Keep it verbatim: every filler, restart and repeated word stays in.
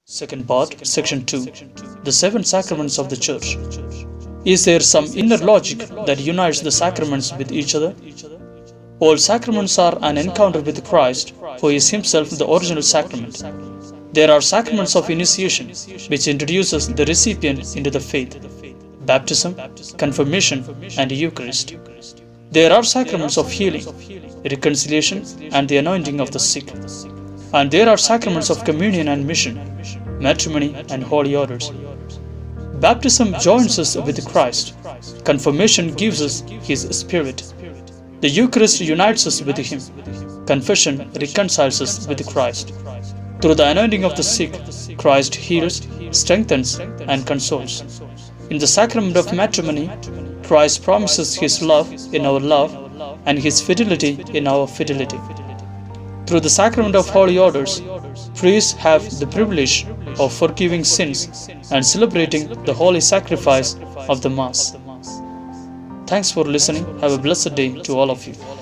Second part, Section two. The Seven Sacraments of the Church. Is there some inner logic that unites the sacraments with each other? All sacraments are an encounter with Christ, who is himself the original sacrament. There are sacraments of initiation, which introduces the recipient into the faith: baptism, confirmation, and Eucharist. There are sacraments of healing, reconciliation, and the anointing of the sick. And there are sacraments of communion and mission, matrimony and holy orders. Baptism joins us with Christ. Confirmation gives us His Spirit. The Eucharist unites us with Him. Confession reconciles us with Christ. Through the anointing of the sick, Christ heals, strengthens, and consoles. In the sacrament of matrimony, Christ promises His love in our love and His fidelity in our fidelity. Through the sacrament of holy orders, priests have the privilege of forgiving sins and celebrating the holy sacrifice of the Mass. Thanks for listening. Have a blessed day to all of you.